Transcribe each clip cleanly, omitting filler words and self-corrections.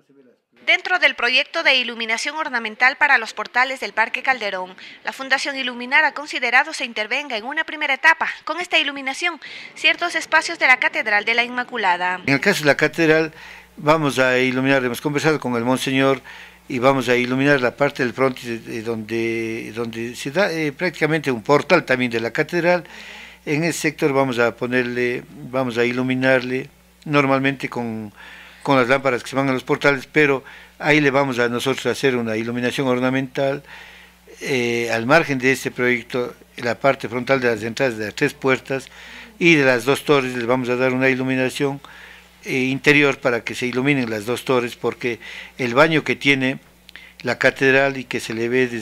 Dentro del proyecto de iluminación ornamental para los portales del Parque Calderón, la Fundación Iluminar ha considerado se intervenga en una primera etapa con esta iluminación ciertos espacios de la Catedral de la Inmaculada. En el caso de la Catedral vamos a iluminar, hemos conversado con el Monseñor y vamos a iluminar la parte del frontis donde se da prácticamente un portal también de la Catedral. En ese sector vamos a iluminarle normalmente con las lámparas que se van a los portales, pero ahí le vamos a nosotros hacer una iluminación ornamental. Al margen de este proyecto, la parte frontal de las entradas de las 3 puertas y de las 2 torres les vamos a dar una iluminación interior para que se iluminen las 2 torres, porque el baño que tiene la catedral y que se le ve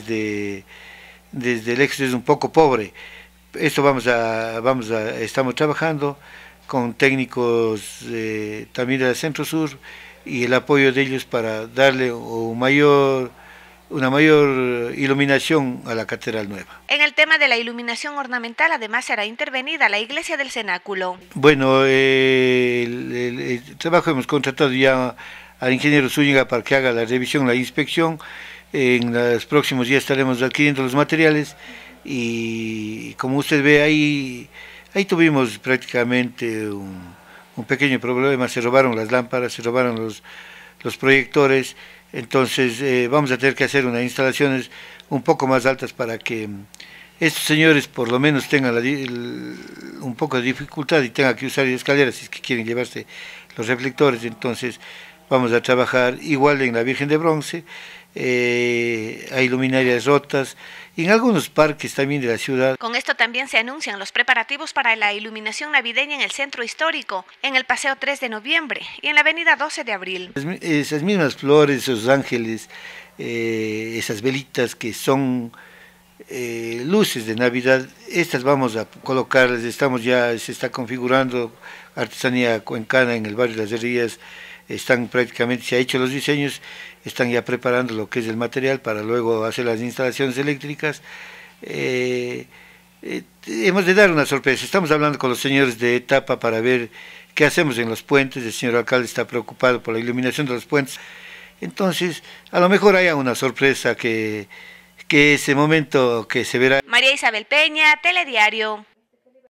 desde el exterior es un poco pobre. Esto estamos trabajando con técnicos también del Centro Sur y el apoyo de ellos para darle una mayor iluminación a la Catedral Nueva. En el tema de la iluminación ornamental, además será intervenida la iglesia del cenáculo. Bueno, el trabajo hemos contratado ya al ingeniero Zúñiga para que haga la revisión, la inspección. En los próximos días estaremos adquiriendo los materiales y como usted ve ahí tuvimos prácticamente un pequeño problema, se robaron las lámparas, se robaron los proyectores, entonces vamos a tener que hacer unas instalaciones un poco más altas para que estos señores por lo menos tengan un poco de dificultad y tengan que usar escaleras si es que quieren llevarse los reflectores. Entonces vamos a trabajar igual en la Virgen de Bronce, hay luminarias rotas y en algunos parques también de la ciudad. Con esto también se anuncian los preparativos para la iluminación navideña en el centro histórico, en el Paseo 3 de Noviembre y en la Avenida 12 de Abril. Esas mismas flores, esos ángeles, esas velitas que son luces de Navidad, estas vamos a colocarlas, se está configurando artesanía cuencana en el barrio de Las Herrerías. Se ha hecho los diseños, están ya preparando lo que es el material para luego hacer las instalaciones eléctricas. Hemos de dar una sorpresa, estamos hablando con los señores de etapa para ver qué hacemos en los puentes. El señor alcalde está preocupado por la iluminación de los puentes, entonces a lo mejor haya una sorpresa que ese momento que se verá. María Isabel Peña, Telediario.